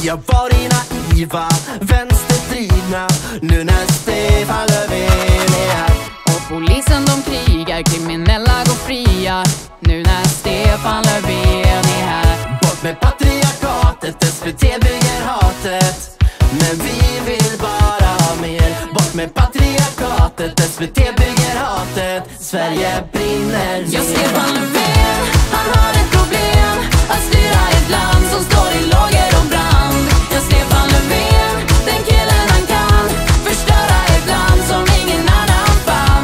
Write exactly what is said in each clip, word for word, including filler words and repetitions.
Vi har varit naiva, vänsterdrivna, nu när Stefan Löfven är här. Och polisen de krigar, kriminella går fria, nu när Stefan Löfven är här. Bort med patriarkatet, S V T bygger hatet, men vi vill bara ha mer. Bort med patriarkatet, S V T bygger hatet, Sverige brinner. Ja, Stefan Löfven, han har ett problem att styra ett land som står i lager och brand. Ja, Stefan Löfven, den killen han kan förstöra ett land som ingen annan fann.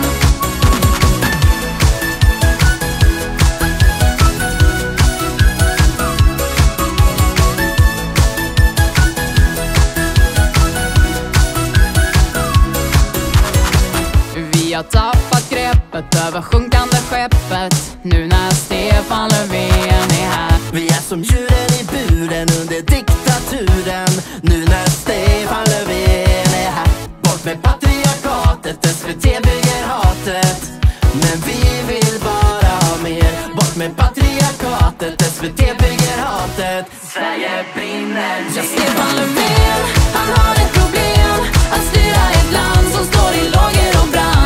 Vi har tappat greppet över sjunkande skeppet, nu när Stefan Löfven är här. Vi är som djuren i buren under diktaturen, nu när Stefan Löfven är här. Bort med patriarkatet, S V T bygger hatet, men vi vill bara ha mer. Bort med patriarkatet, S V T bygger hatet, Sverige brinner. Ja, Stefan Löfven, han har ett problem att styra ett land som står i lager och brand.